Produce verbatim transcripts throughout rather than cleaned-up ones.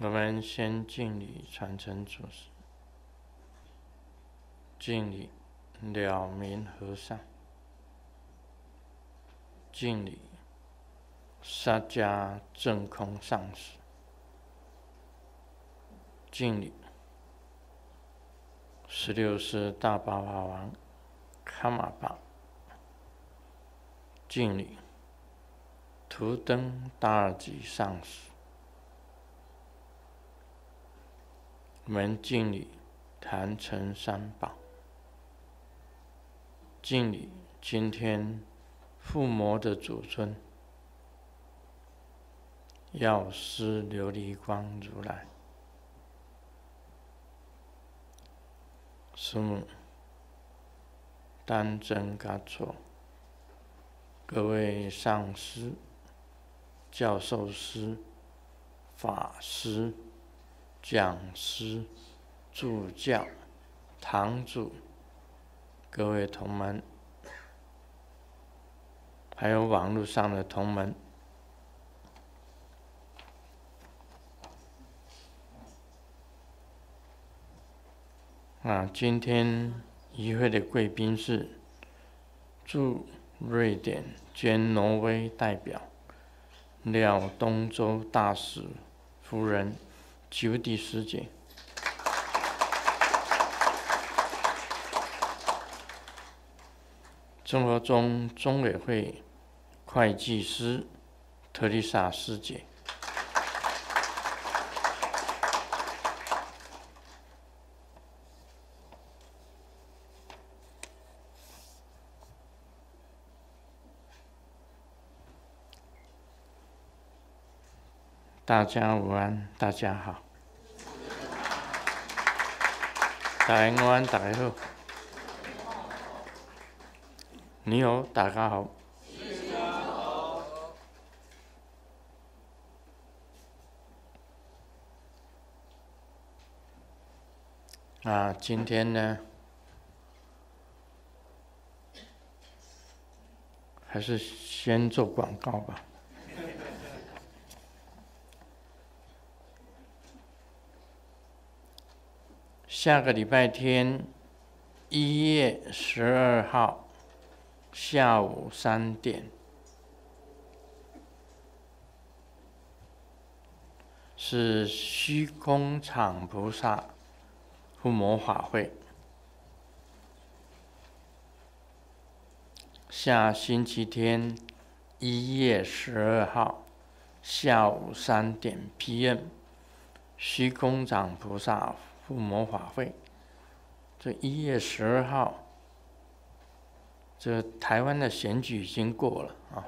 我们先敬礼传承祖师，敬礼了明和尚，敬礼萨迦正空上师，敬礼十六世大宝法王卡玛巴，敬礼图登达尔吉上师，我们敬礼坛城三宝，敬礼今天附魔的祖尊药师琉璃光如来，师母丹真嘎措，各位上师、教授师、法师、讲师、助教、堂主，各位同门，还有网络上的同门，啊，今天与会的贵宾是驻瑞典兼挪威代表廖东洲大使夫人九弟师姐，中和中中委会会计师特丽莎师姐，大家午安，大家好，大家午安，大家好，你好，大家好。啊，今天呢，还是先做广告吧。下个礼拜天，一月十二号下午三点，是虚空场菩萨附魔法会。下星期天，一月十二号下午三点 P M， 虚空场菩萨附魔法会。这一月十二号，这台湾的选举已经过了啊，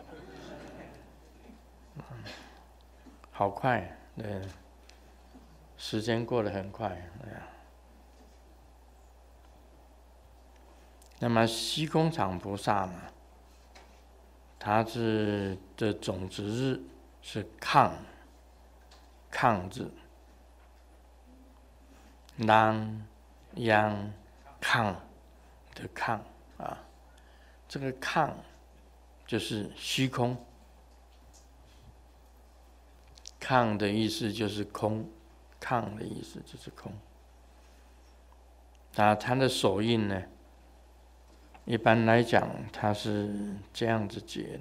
好快，对，时间过得很快，哎呀。那么虚空场菩萨呢，他是的种子日是亢，亢字，啷央亢的亢啊，这个亢就是虚空，亢的意思就是空，亢的意思就是空。那它的手印呢，一般来讲它是这样子结的，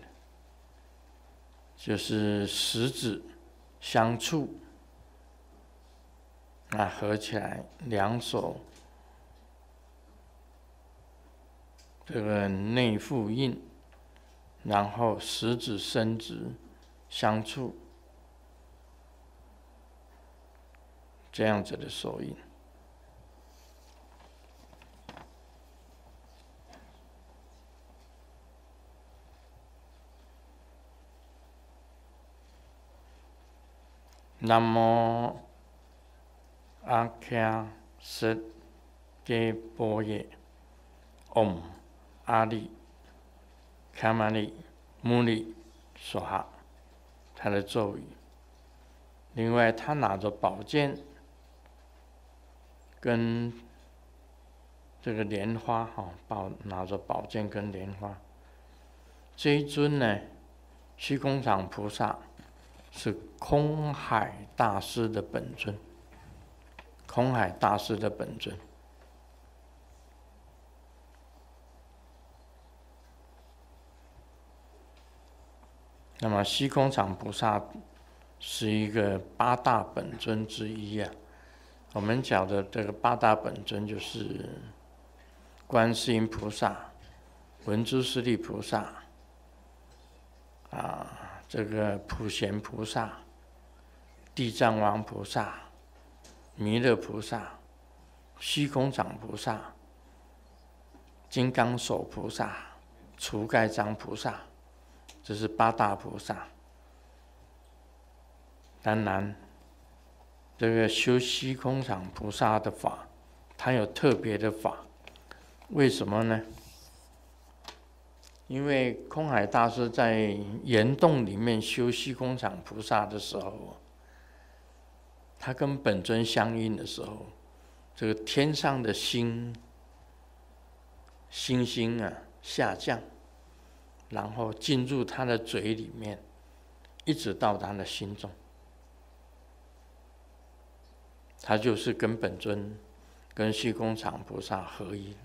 就是食指相触，啊，合起来，两手这个内附印，然后食指伸直相触，这样子的手印。南无阿伽瑟揭波耶 Om 阿利卡玛利穆利娑哈，他的咒语。另外，他拿着宝剑跟这个莲花哈，宝拿着宝剑跟莲花。这一尊呢，虚空场菩萨是空海大师的本尊，空海大师的本尊。那么虚空常菩萨是一个八大本尊之一啊。我们讲的这个八大本尊就是观世音菩萨、文殊师利菩萨啊，这个普贤菩萨、地藏王菩萨、弥勒菩萨、虚空常菩萨、金刚手菩萨、除盖章菩萨，这是八大菩萨。当然，这个修虚空常菩萨的法，它有特别的法，为什么呢？因为空海大师在岩洞里面修虚空常菩萨的时候，他跟本尊相应的时候，这个天上的星星星啊下降，然后进入他的嘴里面，一直到他的心中，他就是跟本尊、跟虚空常菩萨合一。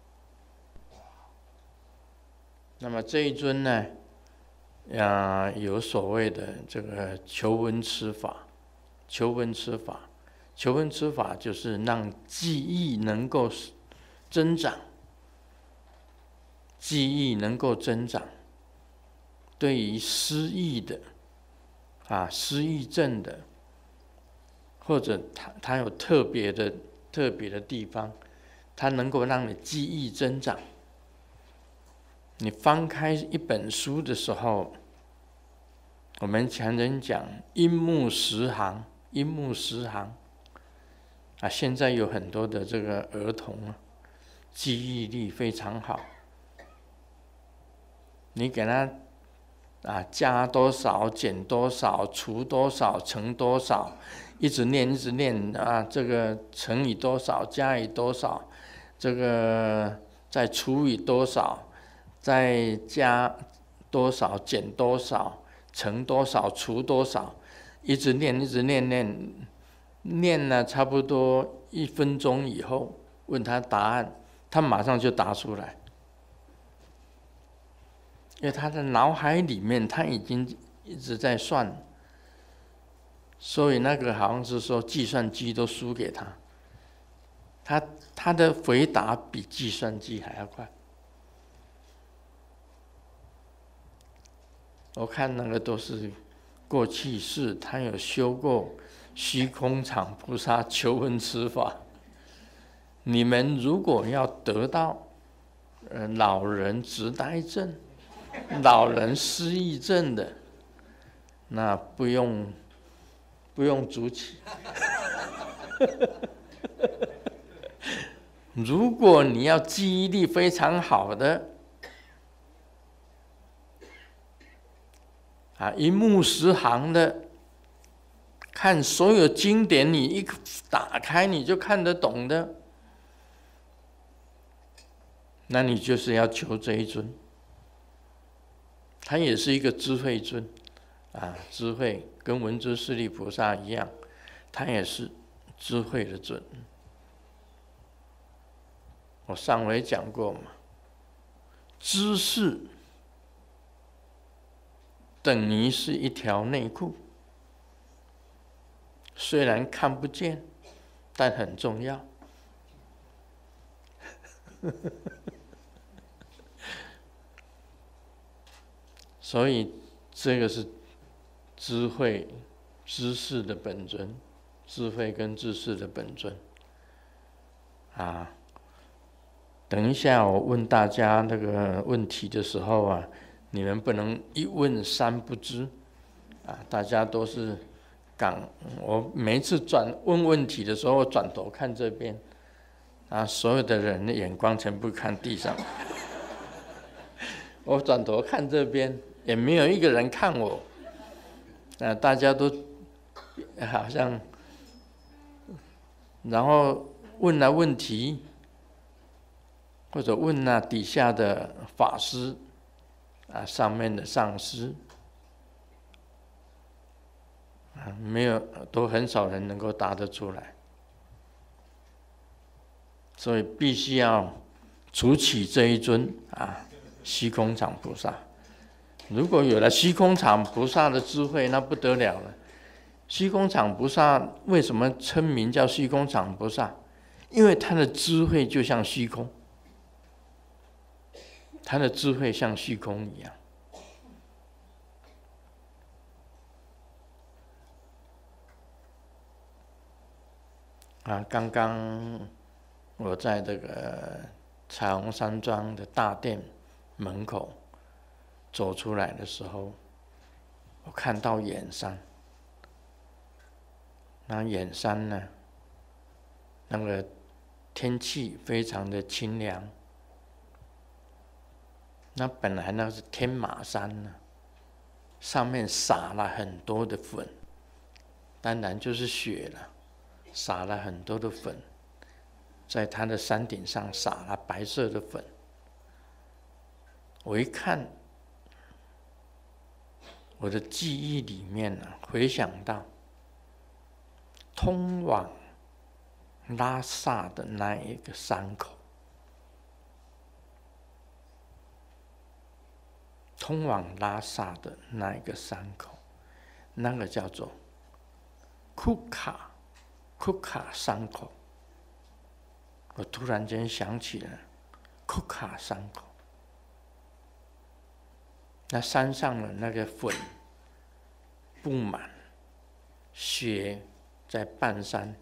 那么这一尊呢，啊，有所谓的这个求闻持法，求闻持法，求闻持法就是让记忆能够增长，记忆能够增长。对于失忆的，啊，失忆症的，或者他他有特别的特别的地方，它能够让你记忆增长。你翻开一本书的时候，我们常人讲一目十行，一目十行啊。现在有很多的这个儿童啊，记忆力非常好，你给他啊加多少、减多少、除多少、乘多少，一直念一直念啊，这个乘以多少，加以多少，这个再除以多少。再加多少，减多少，乘多少，除多少，一直念，一直念念，念了差不多一分钟以后，问他答案，他马上就答出来，因为他的脑海里面他已经一直在算，所以那个好像是说计算机都输给他，他他的回答比计算机还要快。我看那个都是过去世，他有修过虚空常菩萨求闻持法。你们如果要得到呃老人痴呆症、老人失忆症的，那不用不用主起。如果你要记忆力非常好的，啊，一目十行的看所有经典，你一打开你就看得懂的，那你就是要求这一尊。他也是一个智慧尊，啊，智慧跟文殊师利菩萨一样，他也是智慧的尊。我上回讲过嘛，知识等于是一条内裤，虽然看不见，但很重要。所以这个是智慧、知识的本尊，智慧跟知识的本尊。啊，等一下我问大家那个问题的时候啊，你们不能一问三不知，啊，大家都是讲。我每一次转问问题的时候，我转头看这边，啊，所有的人的眼光全部看地上。我转头看这边，也没有一个人看我，啊，大家都好像，然后问了问题，或者问了底下的法师。啊，上面的上师， 啊，没有，都很少人能够答得出来。所以必须要主起这一尊啊，虚空常菩萨。如果有了虚空常菩萨的智慧，那不得了了。虚空常菩萨为什么称名叫虚空常菩萨？因为他的智慧就像虚空，他的智慧像虚空一样。啊，刚刚我在这个彩虹山庄的大殿门口走出来的时候，我看到远山。那远山呢，那个天气非常的清凉。那本来那是天马山呢，上面撒了很多的粉，当然就是雪了，撒了很多的粉，在它的山顶上撒了白色的粉。我一看，我的记忆里面呢、啊，回想到通往拉萨的那一个山口，通往拉萨的那一个山口，那个叫做库卡库卡山口。我突然间想起了库卡山口，那山上的那个粉布满，雪在半山，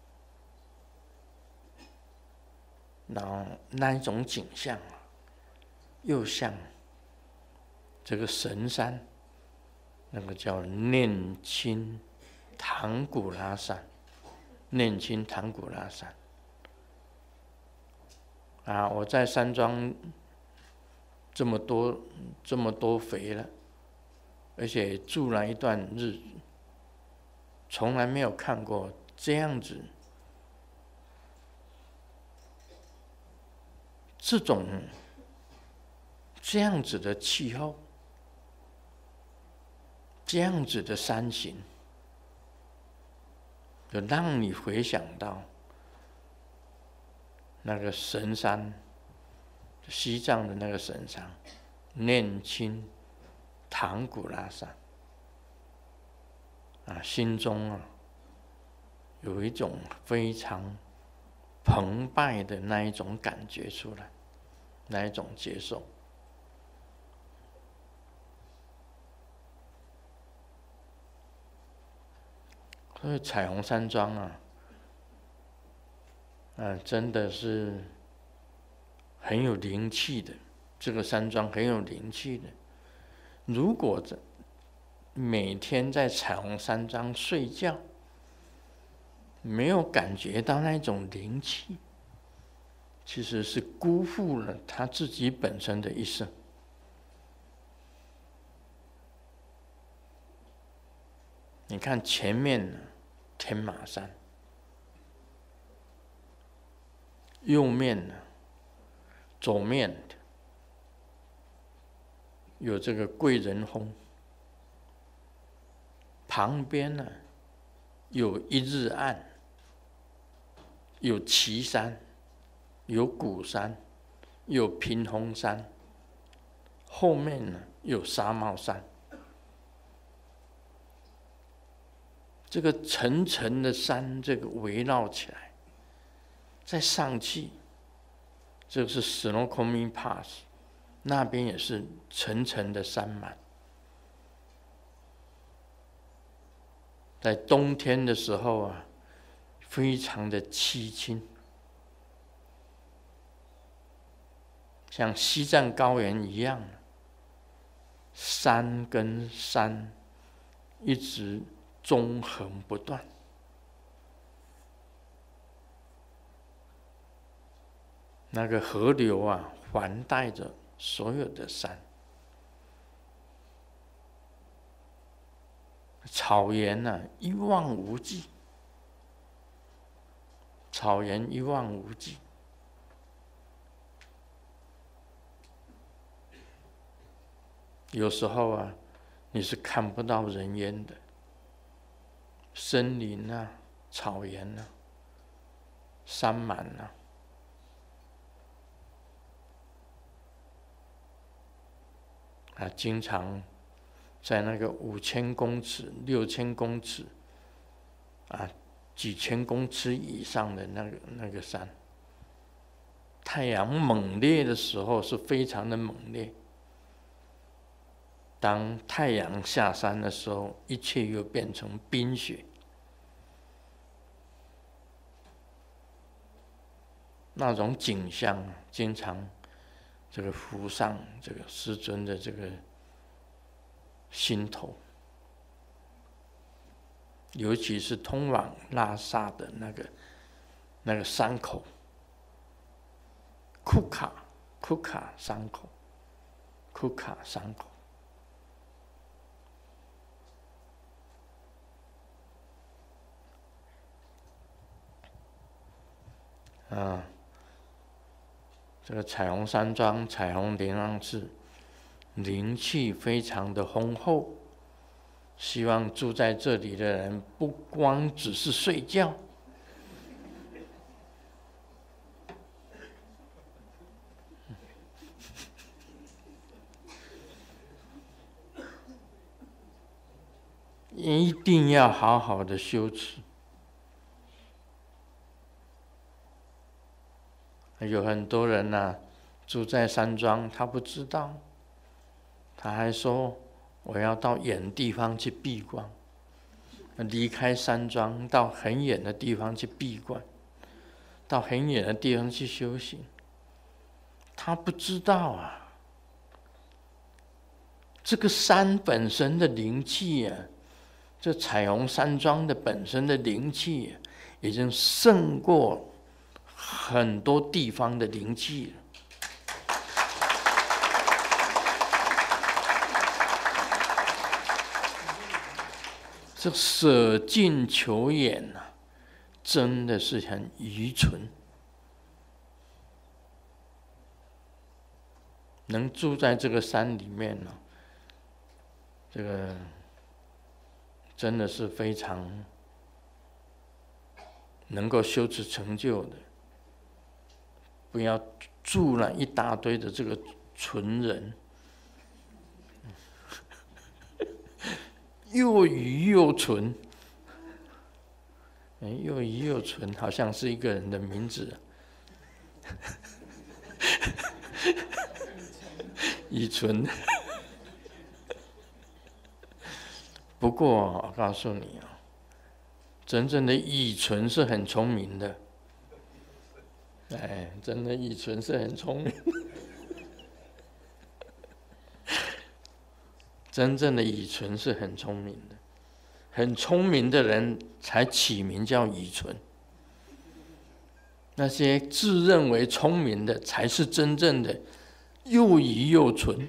然后那一种景象啊，又像这个神山，那个叫念青唐古拉山，念青唐古拉山。啊，我在山庄这么多这么多肥了，而且住了一段日子，从来没有看过这样子，这种这样子的气候，这样子的山形，就让你回想到那个神山，西藏的那个神山，念青唐古拉山啊，心中啊有一种非常澎湃的那一种感觉出来，那一种接受。所以彩虹山庄啊，呃，真的是很有灵气的。这个山庄很有灵气的。如果这每天在彩虹山庄睡觉，没有感觉到那种灵气，其实是辜负了他自己本身的一生。你看前面呢，天马山，右面呢，左面有这个贵人峰，旁边呢有一日岸，有岐山，有鼓山，有屏风山，后面呢有沙帽山。这个层层的山，这个围绕起来，再上去，这个是 Snoqualmie Pass， 那边也是层层的山脉。在冬天的时候啊，非常的凄清，像西藏高原一样，山跟山一直纵横不断。那个河流啊，环带着所有的山，草原啊，一望无际，草原一望无际。有时候啊，你是看不到人烟的。 森林啊、草原啊、山满啊，啊，经常在那个五千公尺、六千公尺，啊，几千公尺以上的那个那个山，太阳猛烈的时候是非常的猛烈。当太阳下山的时候，一切又变成冰雪。那种景象经常这个浮上这个师尊的这个心头，尤其是通往拉萨的那个那个山口，库卡库卡山口，库卡山口。啊，这个彩虹山庄、彩虹灵安寺，灵气非常的丰厚。希望住在这里的人不光只是睡觉，一定要好好的修持。有很多人呐、啊，住在山庄，他不知道，他还说我要到远地方去闭关，离开山庄到很远的地方去闭关，到很远的地方去修行。他不知道啊，这个山本身的灵气啊，这彩虹山庄的本身的灵气、啊，已经胜过很多地方的灵气了。这舍近求远啊，真的是很愚蠢。能住在这个山里面呢、啊，这个真的是非常能够修持成就的。不要住了一大堆的这个纯人，又愚又纯。哎，又愚又纯，好像是一个人的名字。愚纯。不过我告诉你啊，真正的愚纯是很聪明的。哎，真的愚纯是很聪明。真正的愚纯是很聪明的，很聪明的人才起名叫愚纯。那些自认为聪明的，才是真正的又愚又纯。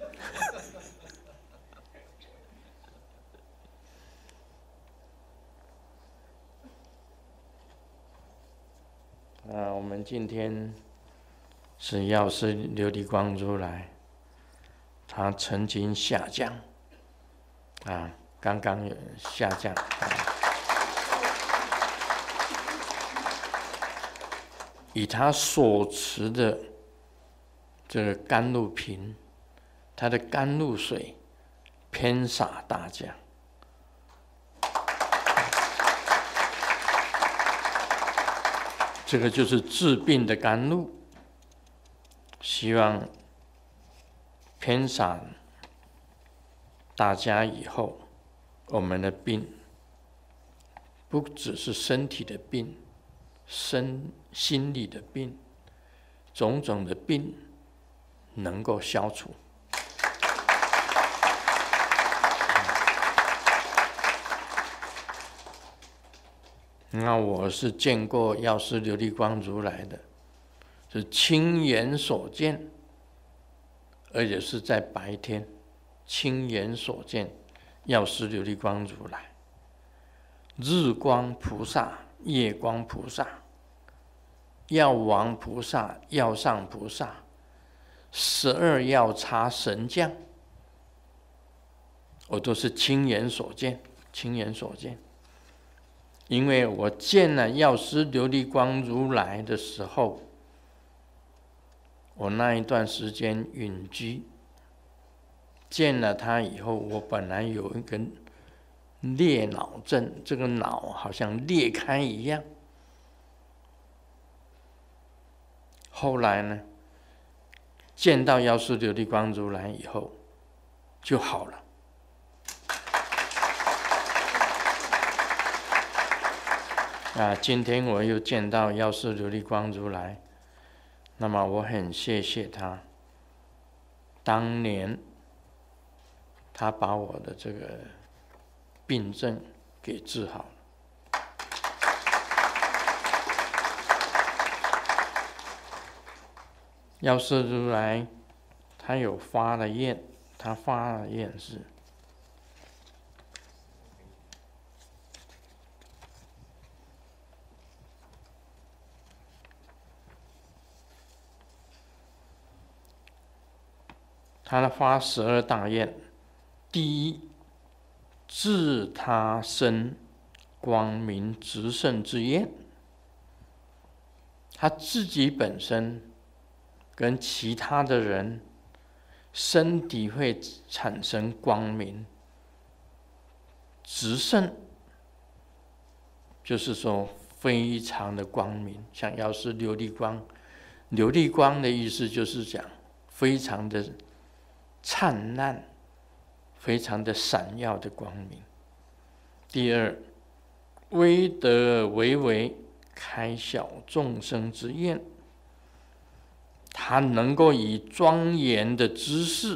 啊，我们今天是药师琉璃光如来，他曾经下降，啊，刚刚有下降。啊、以他所持的这个甘露瓶，他的甘露水偏洒大家。这个就是治病的甘露，希望偏洒大家以后，我们的病不只是身体的病，身心理的病，种种的病能够消除。那我是见过药师琉璃光如来的，是亲眼所见，而且是在白天亲眼所见药师琉璃光如来。日光菩萨、夜光菩萨、药王菩萨、药上菩萨、十二药叉神将，我都是亲眼所见，亲眼所见。 因为我见了药师琉璃光如来的时候，我那一段时间隐居，见了他以后，我本来有一个裂脑症，这个脑好像裂开一样。后来呢，见到药师琉璃光如来以后，就好了。啊，今天我又见到药师琉璃光如来，那么我很谢谢他。当年他把我的这个病症给治好了。药师如来他有发了愿，他发了愿是他的发十二大愿，第一，自他生光明直圣之愿。他自己本身跟其他的人身体会产生光明直圣，就是说非常的光明，像药师琉璃光。琉璃光的意思就是讲非常的灿烂，非常的闪耀的光明。第二，威德为为开小众生之愿，他能够以庄严的姿势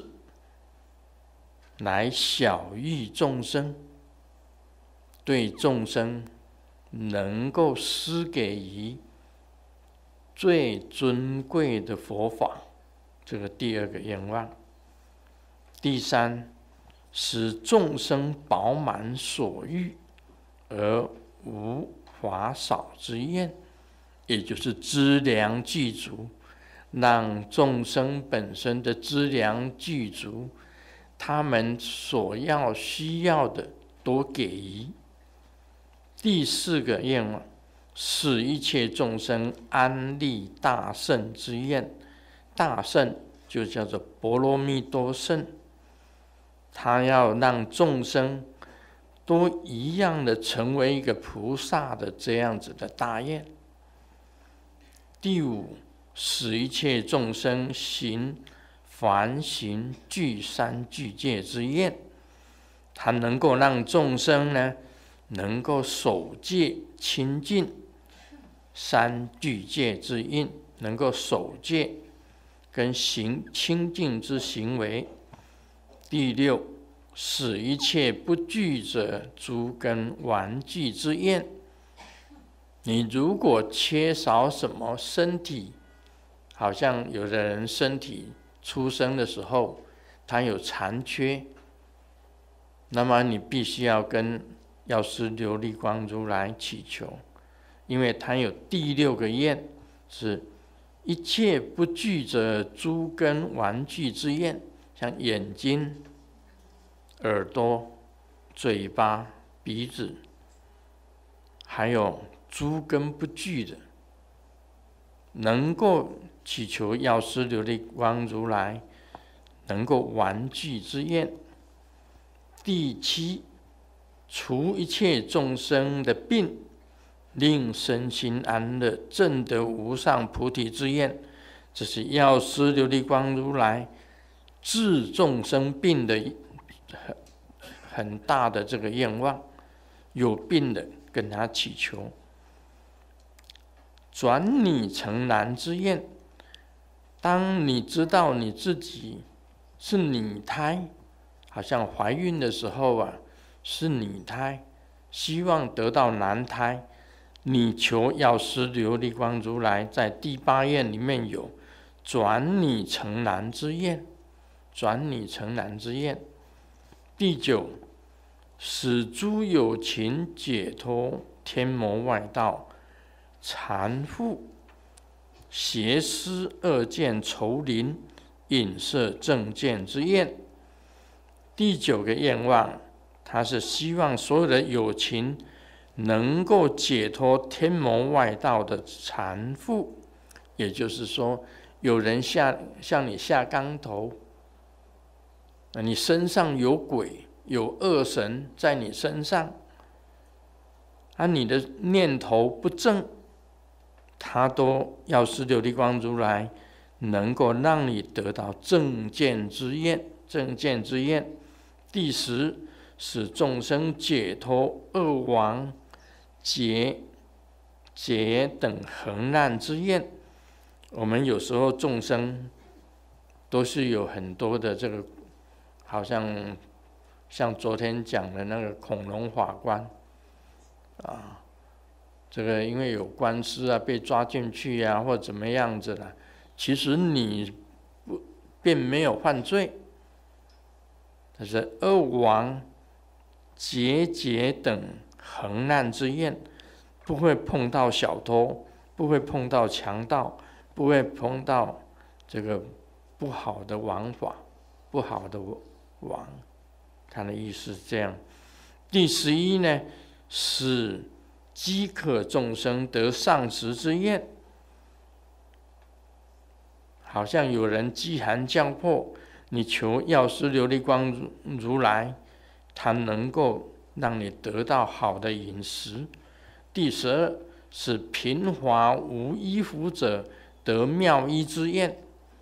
来晓喻众生，对众生能够施给予最尊贵的佛法，这个第二个愿望。第三，使众生饱满所欲而无乏少之愿，也就是资粮具足，让众生本身的资粮具足，他们所要需要的都给予。第四个愿望，使一切众生安立大圣之愿。大圣就叫做波罗蜜多圣，他要让众生都一样的成为一个菩萨的这样子的大愿。第五，使一切众生行凡行具三具戒之愿，他能够让众生呢能够守戒清净三具戒之愿，能够守戒跟行清净之行为。第六，使一切不具者诸根玩具之愿。你如果缺少什么身体，好像有的人身体出生的时候他有残缺，那么你必须要跟药师琉璃光如来祈求，因为他有第六个愿，是一切不具者诸根玩具之愿，像眼睛、耳朵、嘴巴、鼻子，还有诸根不具的，能够祈求药师琉璃光如来能够玩具之愿。第七，除一切众生的病，令身心安乐，证得无上菩提之愿。这是药师琉璃光如来治众生病的很很大的这个愿望。有病的跟他祈求。转你成男之愿，当你知道你自己是女胎，好像怀孕的时候啊是女胎，希望得到男胎，你求药师琉璃光如来在第八愿里面有转你成男之愿，转你成男之愿。第九，使诸有情解脱天魔外道、缠缚邪思恶见愁林引摄正见之愿。第九个愿望，他是希望所有的有情能够解脱天魔外道的缠缚。也就是说，有人下向你下杠头，你身上有鬼，有恶神在你身上，啊，你的念头不正，他都药师琉璃光如来能够让你得到正见之验。正见之验，第十，使众生解脱恶王劫劫等横难之验。我们有时候众生都是有很多的这个，好像像昨天讲的那个恐龙法官啊，这个因为有官司啊，被抓进去啊，或怎么样子了，其实你不并没有犯罪，但是恶王劫劫等横难之验，不会碰到小偷，不会碰到强盗，不会碰到这个不好的王法，不好的王，他的意思是这样。第十一呢，使饥渴众生得上食之验。好像有人饥寒交迫，你求药师琉璃光如来，他能够让你得到好的饮食。第十二，使贫乏无衣服者得妙衣之验。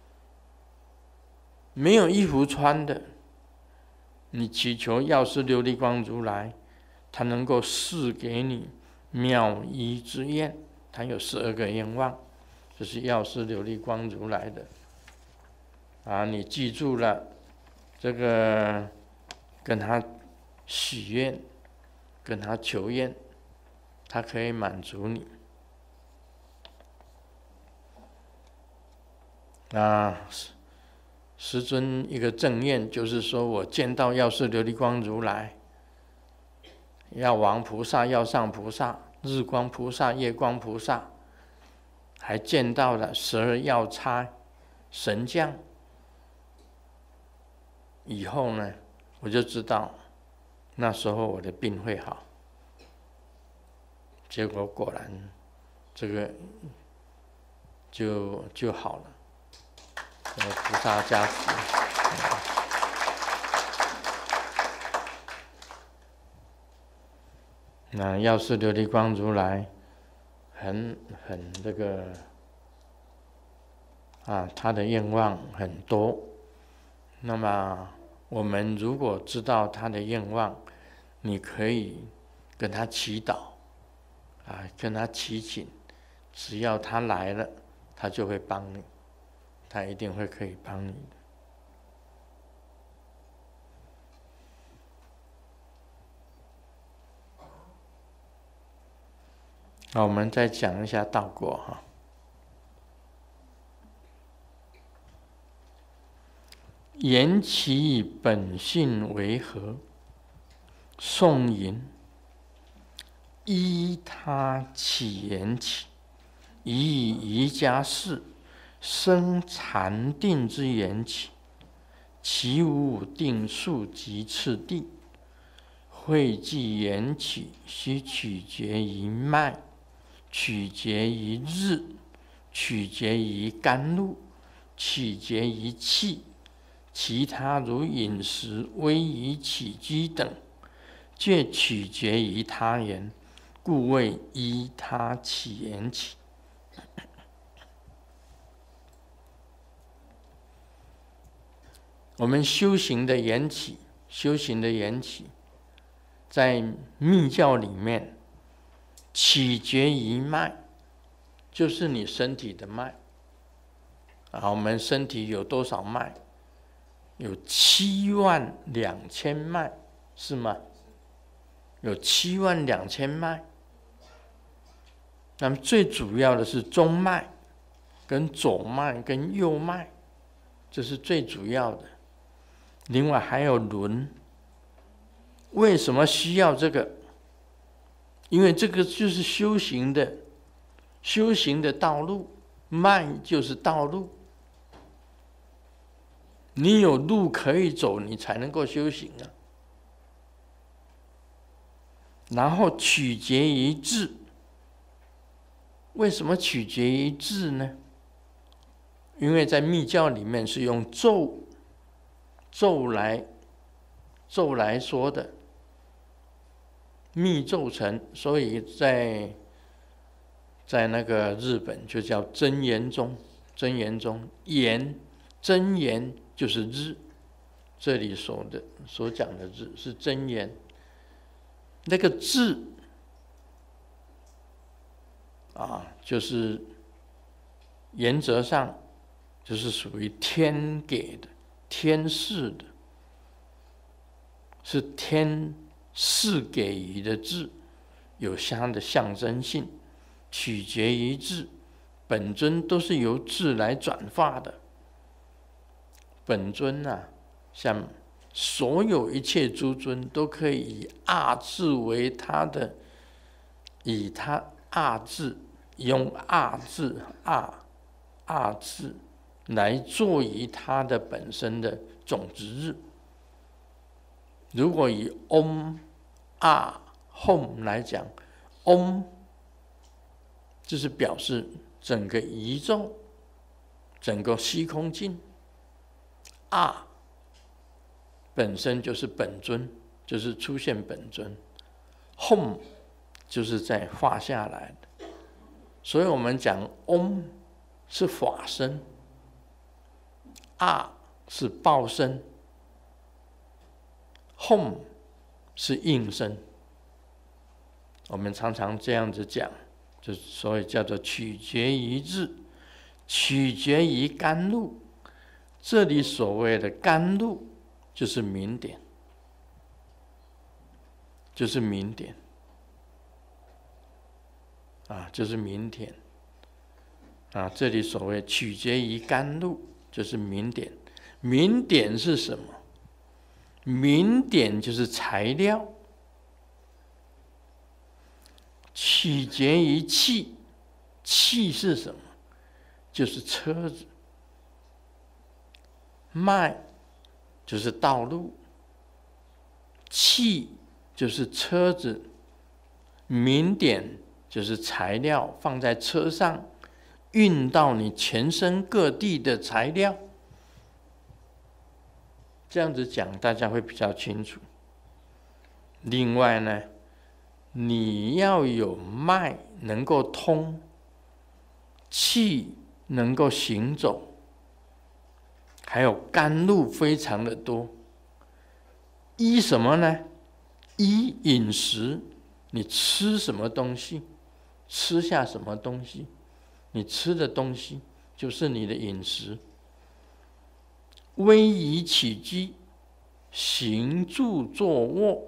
没有衣服穿的，你祈求药师琉璃光如来，他能够赐给你妙衣之验。他有十二个愿望，这是药师琉璃光如来的啊！你记住了，这个跟他许愿，跟他求愿，他可以满足你。啊，师尊一个正愿，就是说我见到药师琉璃光如来，药王菩萨、药上菩萨、日光菩萨、夜光菩萨，还见到了十二药叉神将。以后呢，我就知道那时候我的病会好。结果果然，这个就就好了。菩萨加持。那药师琉璃光如来很很这个啊，他的愿望很多。那么我们如果知道他的愿望，你可以跟他祈祷啊，跟他祈请，只要他来了，他就会帮你，他一定会可以帮你的。好，我们再讲一下道果哈。言其本性为何？颂吟：依他起言起，以瑜伽士生禅定之言起，其无定数及次第。会记言起，须取决于脉，取决于日，取决于甘露，取决于气。其他如饮食、威仪、起居等，皆取决于他言，故谓依他起言起。我们修行的缘起，修行的缘起，在密教里面，取决于脉，就是你身体的脉。啊，我们身体有多少脉？有七万两千脉，是吗？有七万两千脉。那么最主要的是中脉、跟左脉、跟右脉，这是最主要的。另外还有轮。为什么需要这个？因为这个就是修行的，修行的道路，脉就是道路。你有路可以走，你才能够修行啊。 然后取决于智。为什么取决于智呢？因为在密教里面是用咒咒来咒来说的，密咒成，所以在在那个日本就叫真言宗。真言宗言真言就是日，这里说的所讲的日是真言。那个智啊，就是原则上就是属于天给的、天赐的，是天赐给予的智，有它的象征性，取决于智。本尊都是由智来转化的。本尊啊，像所有一切诸尊都可以以二智为他的，以他二智，用二智二二智来作为他的本身的种子日。如果以 Om 二 Hum 来讲 ，Om 就是表示整个宇宙、整个虚空境。二本身就是本尊，就是出现本尊。Hum 就是在化下来的，所以我们讲 Om 是法身，二是报身， Hum 是应身。我们常常这样子讲，就所以叫做取决于智，取决于甘露。这里所谓的甘露，就是明点，就是明点啊，就是明点啊。这里所谓取决于甘露，就是明点。明点是什么？明点就是材料。取决于气，气是什么？就是车子。脉就是道路，气就是车子，明点就是材料，放在车上运到你全身各地的材料。这样子讲大家会比较清楚。另外呢，你要有脉能够通，气能够行走，还有甘露非常的多。依什么呢？依饮食，你吃什么东西，吃下什么东西，你吃的东西就是你的饮食。威仪起居，行住坐卧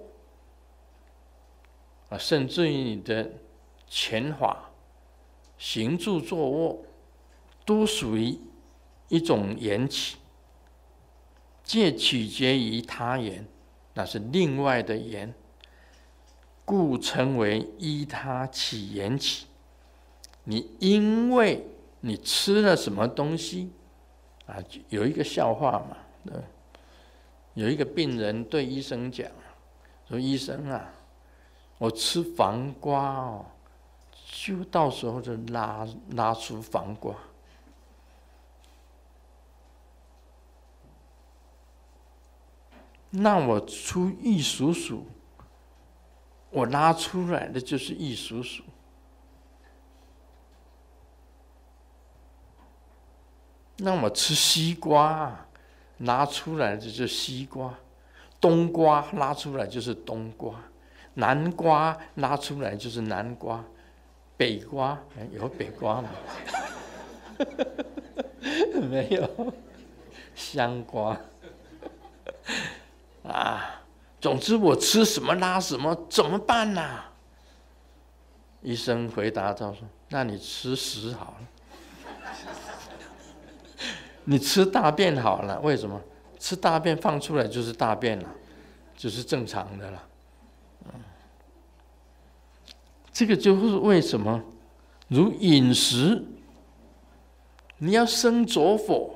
啊，甚至于你的拳法、行住坐卧，都属于一种缘起。皆取决于他缘，那是另外的缘，故称为依他起缘起。你因为你吃了什么东西啊？有一个笑话嘛，有一个病人对医生讲，说医生啊，我吃黄瓜哦，就到时候就拉拉出黄瓜。那我出异鼠鼠，我拉出来的就是异鼠鼠。那我吃西瓜，拉出来的就是西瓜；冬瓜拉出来就是冬瓜；南瓜拉出来就是南瓜；北瓜有北瓜吗？没有，香瓜。啊，总之我吃什么拉什么，怎么办呢、啊？医生回答道说：“那你吃屎好了，你吃大便好了。为什么？吃大便放出来就是大便了，就是正常的了。嗯，这个就是为什么，如饮食，你要生着火。”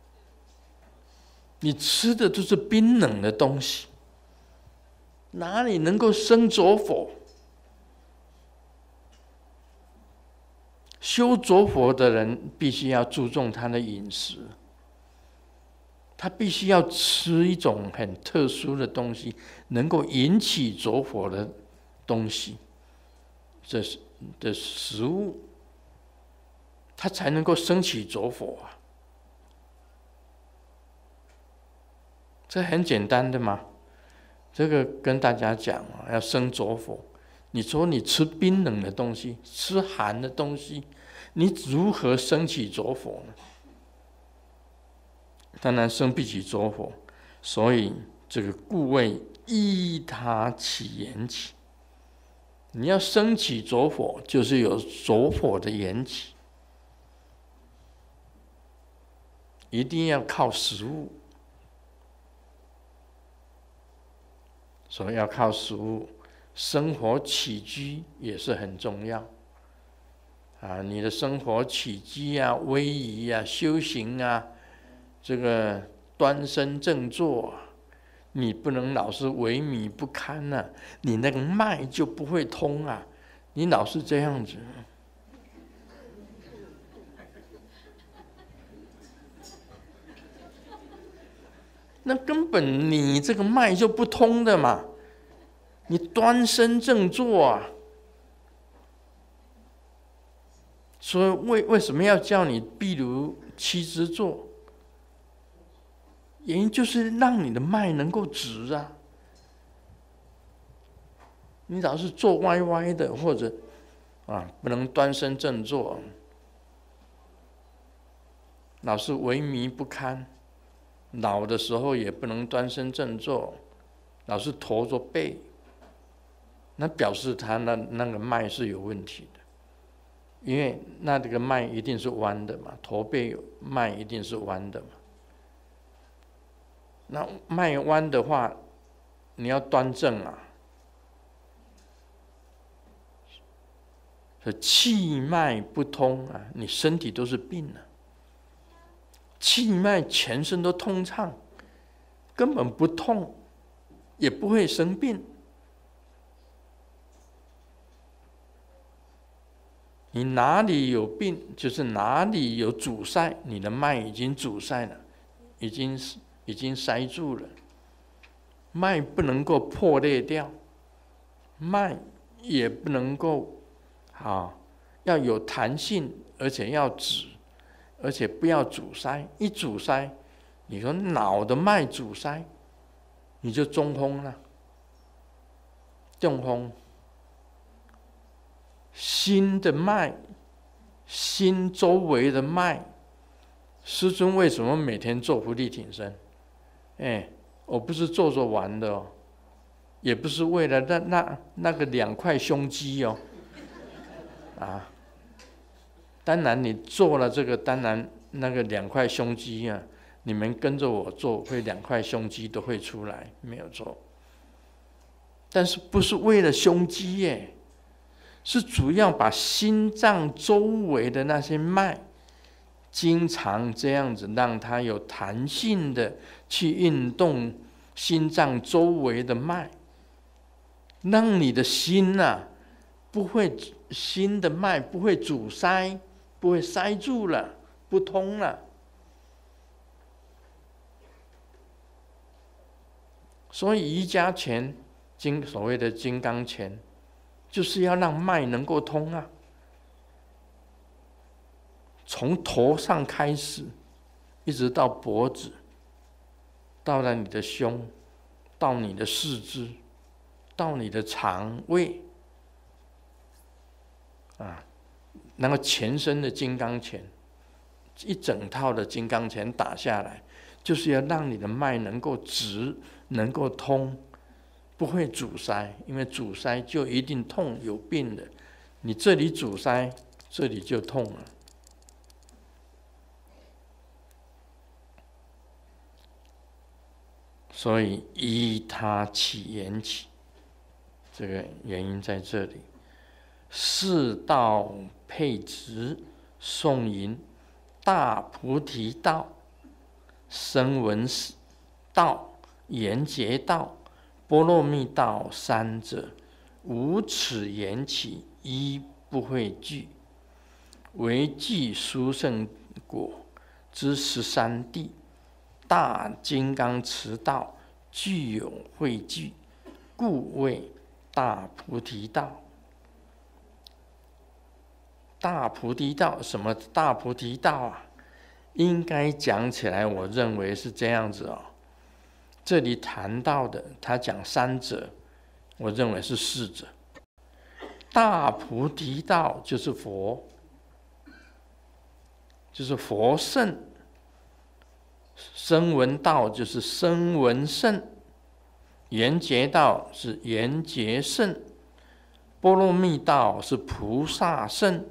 你吃的都是冰冷的东西，哪里能够生着火？ 修着火的人必须要注重他的饮食，他必须要吃一种很特殊的东西，能够引起着火的东西，这是的食物，他才能够升起着火啊。这很简单的嘛，这个跟大家讲啊，要生着火。你说你吃冰冷的东西，吃寒的东西，你如何升起着火呢？当然生不起着火，所以这个故谓依他起缘起。你要升起着火，就是有着火的缘起，一定要靠食物，所以要靠食物。生活起居也是很重要啊！你的生活起居啊、威仪啊、修行啊，这个端身正坐啊，你不能老是萎靡不堪啊，你那个脉就不会通啊！你老是这样子，那根本你这个脉就不通的嘛。你端身正坐啊，所以为为什么要叫你譬如七支坐？原因就是让你的脉能够直啊。你老是坐歪歪的，或者啊不能端身正坐，老是萎靡不堪，老的时候也不能端身正坐，老是驼着背。那表示他那那个脉是有问题的，因为那这个脉一定是弯的嘛，驼背脉一定是弯的嘛。那脉弯的话，你要端正啊，所以气脉不通啊，你身体都是病了。气脉全身都通畅，根本不痛，也不会生病。你哪里有病，就是哪里有阻塞，你的脉已经阻塞了，已经已经塞住了。脉不能够破裂掉，脉也不能够啊，要有弹性，而且要直，而且不要阻塞。一阻塞，你说脑的脉阻塞，你就中风了，中风。心的脉，心周围的脉，师尊为什么每天做伏地挺身？哎，我不是做着玩的哦，也不是为了那那那个两块胸肌哦，啊，当然你做了这个，当然那个两块胸肌啊，你们跟着我做，会两块胸肌都会出来，没有错。但是不是为了胸肌耶？是主要把心脏周围的那些脉，经常这样子让它有弹性的去运动心脏周围的脉，让你的心啊不会心的脉不会阻塞，不会塞住了，不通了。所以瑜伽拳，金所谓的金刚拳，就是要让脉能够通啊，从头上开始，一直到脖子，到了你的胸，到你的四肢，到你的肠胃，啊，然后全身的金刚拳，一整套的金刚拳打下来，就是要让你的脉能够直，能够通。不会阻塞，因为阻塞就一定痛，有病的。你这里阻塞，这里就痛了。所以依他起缘起，这个原因在这里。四道配直，颂吟大菩提道、声闻道、缘觉道、波罗蜜道三者，无此缘起，一不会具。 为具殊胜果之十三谛，大金刚持道具有慧具，故谓大菩提道。大菩提道，什么大菩提道啊？应该讲起来，我认为是这样子哦。这里谈到的，他讲三者，我认为是四者。大菩提道就是佛，就是佛圣；声闻道就是声闻圣；缘觉道是缘觉圣；波罗蜜道是菩萨圣。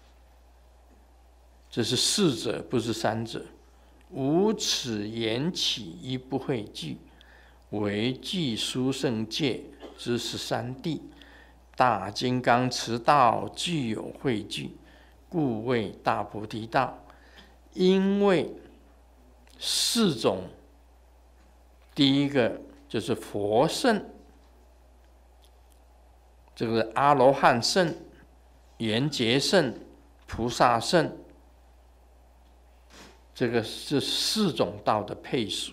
这是四者，不是三者。无此言起一不会具，为具殊胜界之十三谛。大金刚持道具有慧具，故谓大菩提道。因为四种，第一个就是佛圣，这个阿罗汉圣、缘觉圣、菩萨圣。这个是四种道的配属。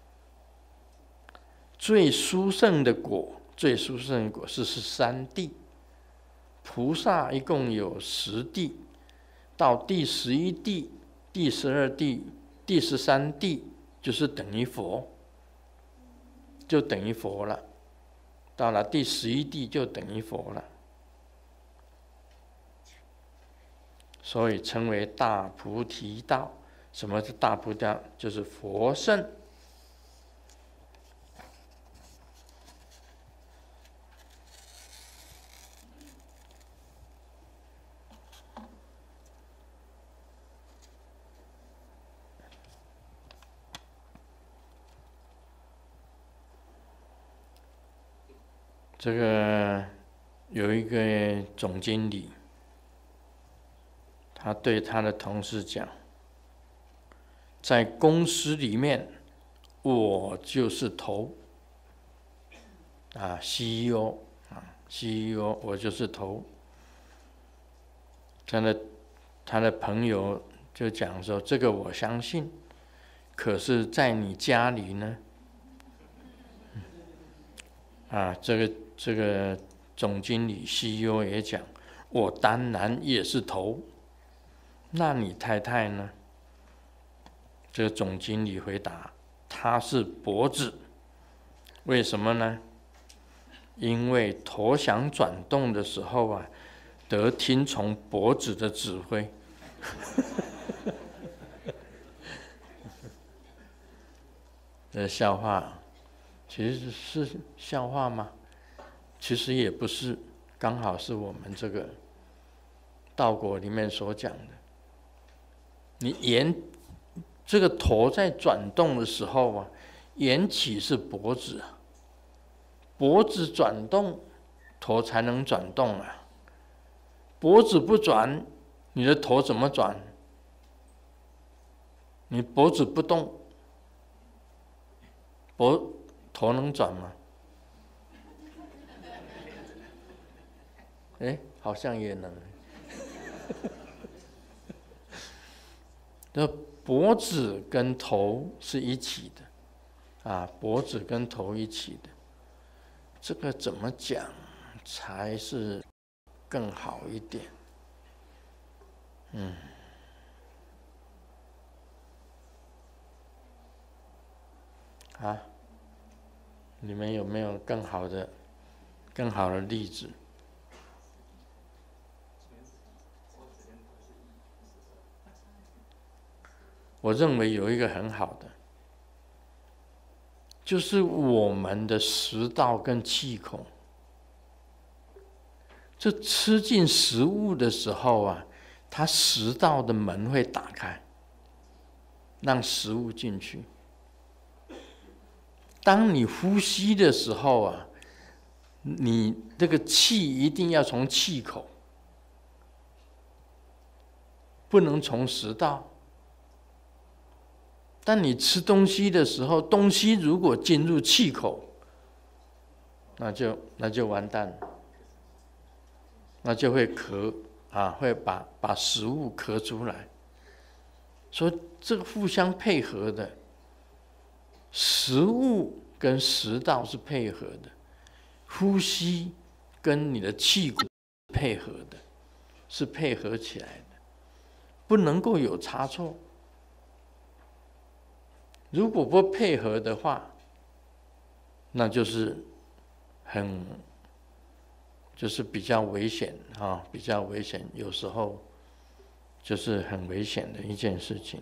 最殊胜的果，最殊胜的果是十三谛。菩萨一共有十谛，到第十一谛、第十二谛、第十三谛，就是等于佛，就等于佛了。到了第十一谛就等于佛了，所以称为大菩提道。什么是大菩提道？就是佛圣。这个有一个总经理，他对他的同事讲，在公司里面，我就是头啊 ，C E O 啊 ，C E O 我就是头。他的他的朋友就讲说，这个我相信，可是在你家里呢，啊，这个这个总经理 C E O 也讲，我当然也是头。那你太太呢？这个总经理回答，他是脖子。为什么呢？因为头想转动的时候啊，得听从脖子的指挥。这笑话其实是笑话吗？其实也不是，刚好是我们这个道果里面所讲的。你言这个头在转动的时候啊，缘起是脖子啊，脖子转动，头才能转动啊。脖子不转，你的头怎么转？你脖子不动，脖头能转吗？哎，好像也能。这脖子跟头是一起的，啊，脖子跟头一起的，这个怎么讲才是更好一点？嗯，啊，你们有没有更好的、更好的例子？我认为有一个很好的，就是我们的食道跟气孔。这吃进食物的时候啊，它食道的门会打开，让食物进去。当你呼吸的时候啊，你这个气一定要从气口，不能从食道。但你吃东西的时候，东西如果进入气口，那就那就完蛋了，那就会咳啊，会把把食物咳出来。所以这个互相配合的，食物跟食道是配合的，呼吸跟你的气管配合的，是配合起来的，不能够有差错。如果不配合的话，那就是很就是比较危险啊，比较危险，有时候就是很危险的一件事情。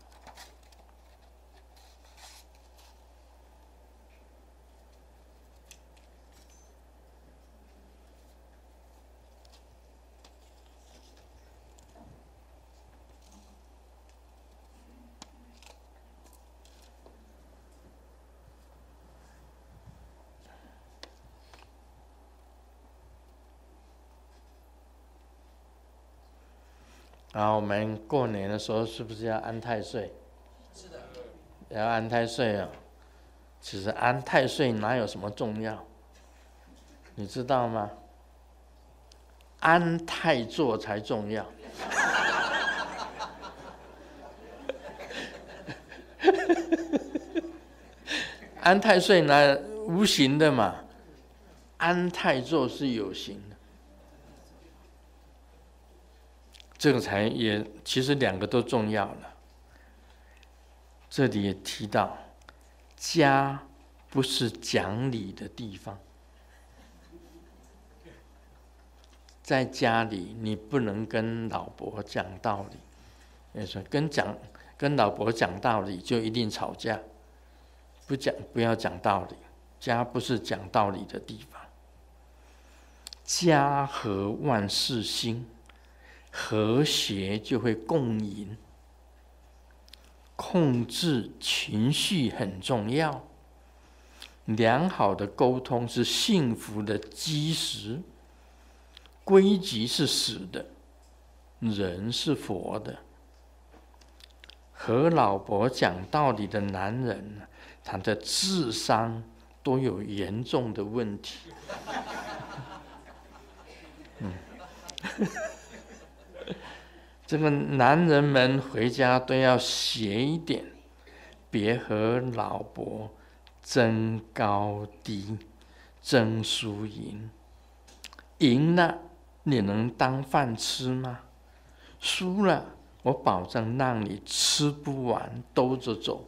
然后我们过年的时候是不是要安太岁？ 是的。 要安太岁啊！其实安太岁哪有什么重要？你知道吗？安太座才重要。安太岁那无形的嘛，安太座是有形的。这个才也其实两个都重要了。这里也提到，家不是讲理的地方，在家里你不能跟老婆讲道理，也说跟讲跟老婆讲道理就一定吵架，不讲不要讲道理，家不是讲道理的地方。家和万事兴，和谐就会共赢。控制情绪很重要，良好的沟通是幸福的基石。规矩是死的，人是活的。和老婆讲道理的男人，他的智商都有严重的问题。嗯，这个男人们回家都要学一点，别和老婆争高低、争输赢。赢了，你能当饭吃吗？输了，我保证让你吃不完，兜着走。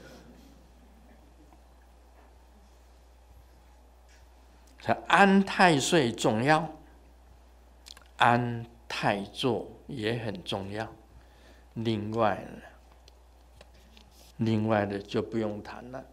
安太岁重要，安太座也很重要。另外呢，另外的就不用谈了。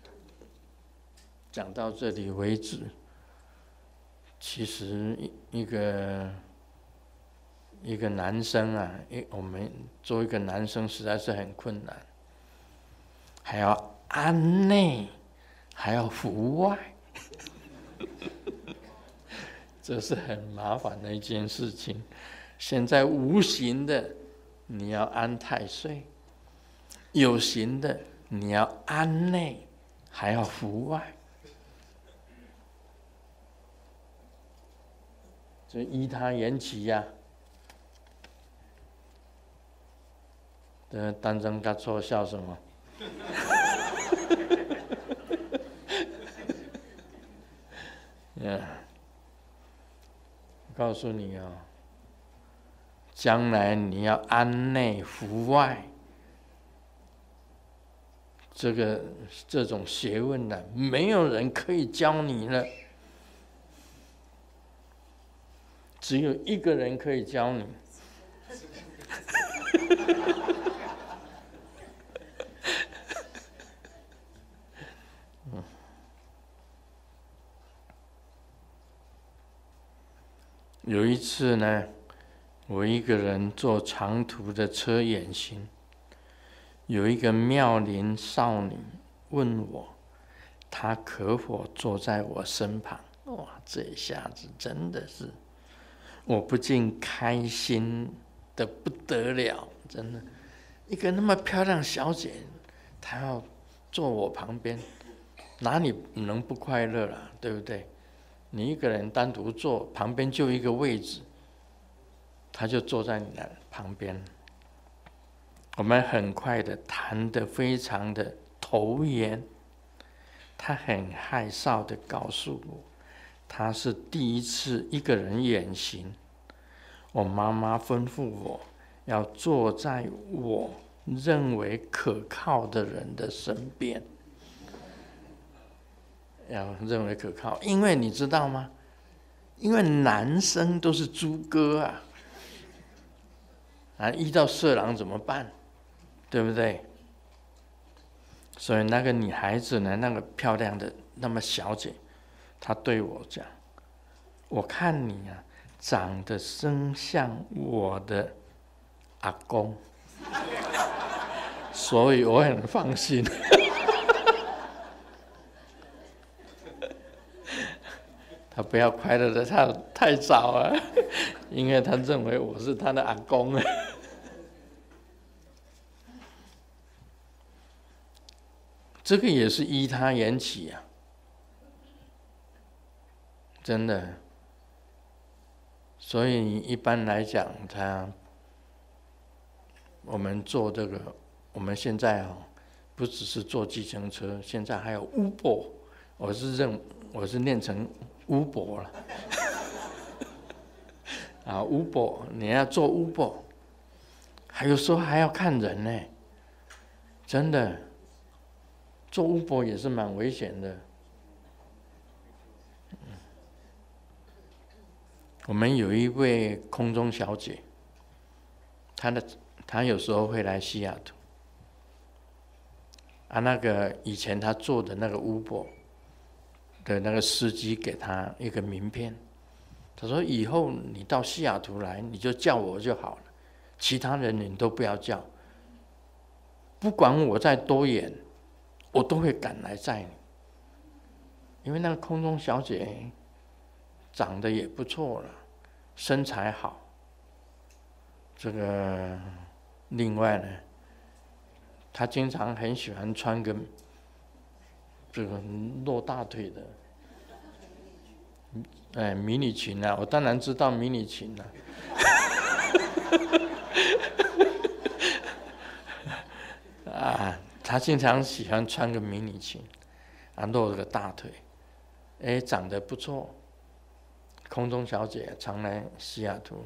讲到这里为止。其实一个一个男生啊，我们做一个男生实在是很困难，还要安内，还要服外，这是很麻烦的一件事情。现在无形的你要安太岁，有形的你要安内，还要服外。就依他言起呀、啊，这当真搞错笑什么？yeah. 告诉你啊、哦，将来你要安内服外，这个这种学问呢、啊，没有人可以教你了。只有一个人可以教你。嗯、有一次呢，我一个人坐长途的车远行，有一个妙龄少女问我，她可否坐在我身旁？哇，这一下子真的是。我不禁开心的不得了，真的，一个那么漂亮小姐，她要坐我旁边，哪里能不快乐了，对不对？你一个人单独坐，旁边就一个位置， 他就坐在你的旁边。我们很快的谈得非常的投缘，他很害臊的告诉我，他是第一次一个人远行。我妈妈吩咐我要坐在我认为可靠的人的身边，要认为可靠，因为你知道吗？因为男生都是猪哥啊，啊，遇到色狼怎么办？对不对？所以那个女孩子呢，那个漂亮的那么小姐，她对我讲：“我看你啊，长得生像我的阿公，所以我很放心。”他不要快乐的太太早啊，因为他认为我是他的阿公啊。这个也是依他缘起啊，真的。所以一般来讲，他我们做这个，我们现在啊，不只是坐计程车，现在还有 Uber， 我是认我是念成 Uber 了。啊 ，Uber 你要做 Uber， 还有时候还要看人呢，真的。做 Uber 也是蛮危险的。我们有一位空中小姐，她的她有时候会来西雅图。啊，那个以前她做的那个 Uber 的那个司机给她一个名片，他说以后你到西雅图来，你就叫我就好了，其他人你都不要叫，不管我在多远。我都会赶来载你，因为那个空中小姐长得也不错了，身材好。这个另外呢，她经常很喜欢穿个这个露大腿的，哎，迷你裙啊，我当然知道迷你裙啊。啊。她经常喜欢穿个迷你裙，啊，露个大腿，哎，长得不错。空中小姐常来西雅图，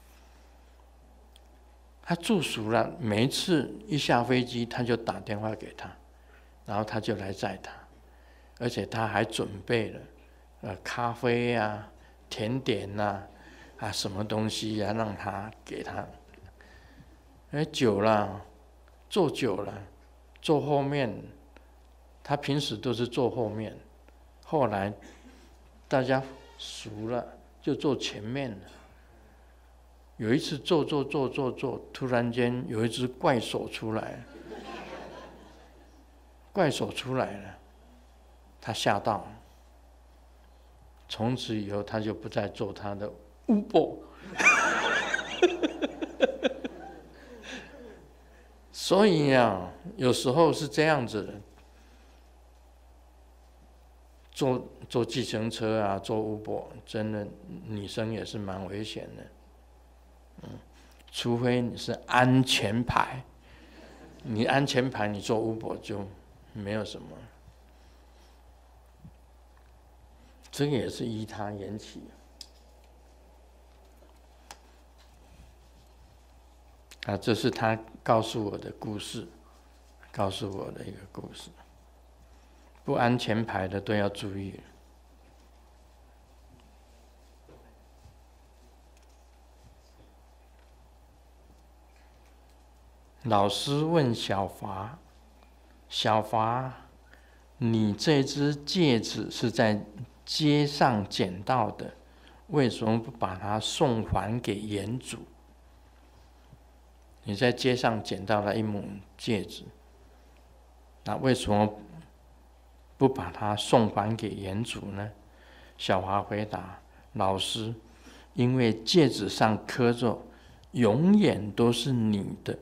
她住熟了，每一次一下飞机，她就打电话给她，然后她就来载她，而且她还准备了呃咖啡啊、甜点呐、啊，啊什么东西啊，让她给她。哎，久了，坐久了。坐后面，他平时都是坐后面，后来大家熟了就坐前面了。有一次坐坐坐坐坐，突然间有一只怪手出来，怪手出来了，他吓到，从此以后他就不再坐他的 Uber。所以啊，有时候是这样子的，坐坐计程车啊，坐 Uber， 真的女生也是蛮危险的。嗯，除非你是安全牌，你安全牌，你坐 Uber 就没有什么。这个也是依他缘起。啊，这是他告诉我的故事，告诉我的一个故事。不安全牌的都要注意。老师问小华：“小华，你这只戒指是在街上捡到的，为什么不把它送还给原主？”你在街上捡到了一枚戒指，那为什么不把它送还给原主呢？小华回答：“老师，因为戒指上刻着‘永远都是你的’。”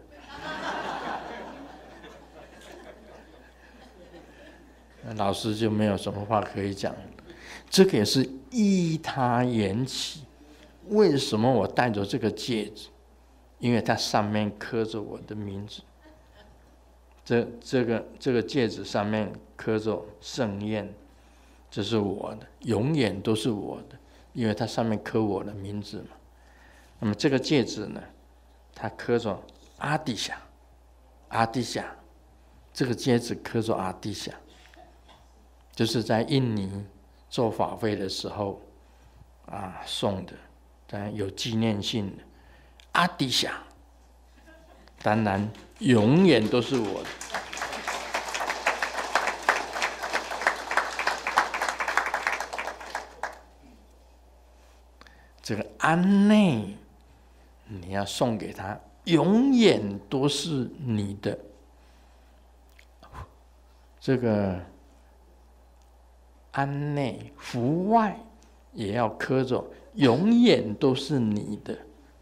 老师就没有什么话可以讲。这个也是依他缘起， 为什么我戴着这个戒指？因为它上面刻着我的名字。这这个这个戒指上面刻着盛宴，这是我的，永远都是我的，因为它上面刻我的名字嘛。那么这个戒指呢，它刻着阿底峡，阿底峡，这个戒指刻着阿底峡，就是在印尼做法会的时候啊送的，当然有纪念性的阿底峡，当然永远都是我的。这个安内，你要送给他，永远都是你的。这个安内福外也要刻着，永远都是你的。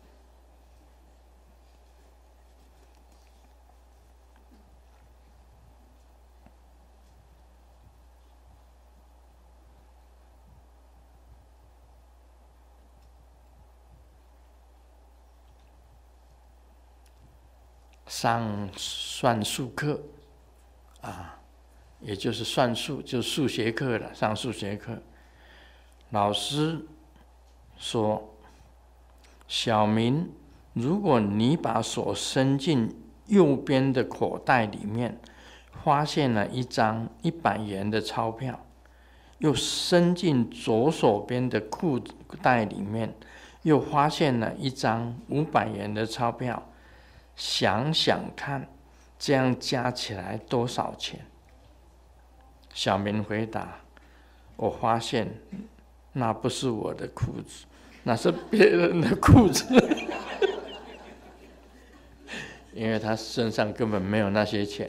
上算术课啊，也就是算术，就数学课了。上数学课，老师说：“小明，如果你把手伸进右边的口袋里面，发现了一张一百元的钞票，又伸进左手边的裤袋里面，又发现了一张五百元的钞票。想想看，这样加起来多少钱？”小明回答：“我发现那不是我的裤子，那是别人的裤子。”因为他身上根本没有那些钱。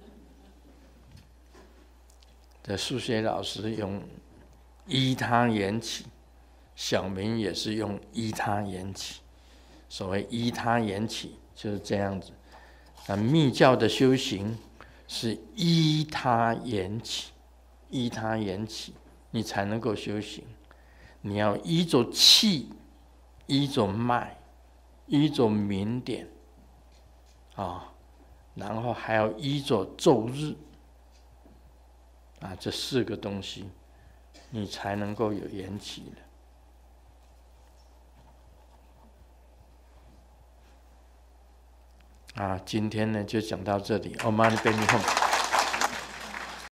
这数学老师用依他缘起，小明也是用依他缘起。所谓依他缘起，就是这样子。那密教的修行是依他缘起，依他缘起，你才能够修行。你要依着气，依着脉，依着明点，啊、哦，然后还要依着昼日，啊，这四个东西，你才能够有缘起的。啊，今天呢就讲到这里。Om Mani Padme Hum。